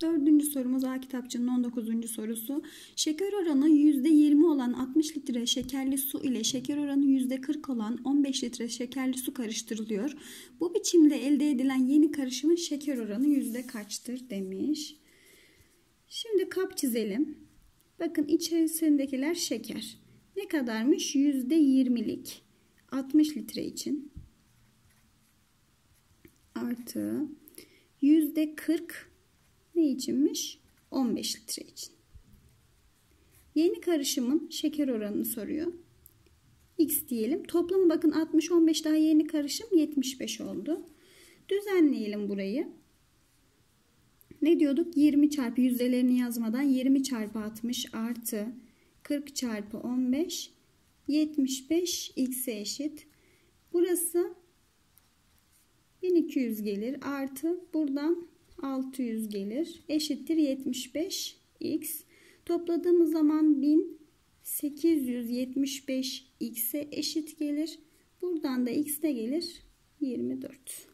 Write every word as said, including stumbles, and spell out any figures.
Dördüncü sorumuz A kitapçının on dokuzuncu sorusu. Şeker oranı yüzde yirmi olan altmış litre şekerli su ile şeker oranı yüzde kırk olan on beş litre şekerli su karıştırılıyor. Bu biçimde elde edilen yeni karışımın şeker oranı yüzde kaçtır demiş. Şimdi kap çizelim. Bakın içerisindekiler şeker. Ne kadarmış? yüzde yirmilik altmış litre için. Artı yüzde kırk ne içinmiş? on beş litre için. Yeni karışımın şeker oranını soruyor. X diyelim. Toplamı bakın altmış, on beş daha yeni karışım yetmiş beş oldu. Düzenleyelim burayı. Ne diyorduk? yirmi çarpı yüzdelerini yazmadan yirmi çarpı altmış artı kırk çarpı on beş yetmiş beş x'e eşit. Burası bin iki yüz gelir. Artı buradan altı yüz gelir. Eşittir yetmiş beş x. Topladığımız zaman bin sekiz yüz yetmiş beş x'e eşit gelir. Buradan da x ne gelir? yirmi dört.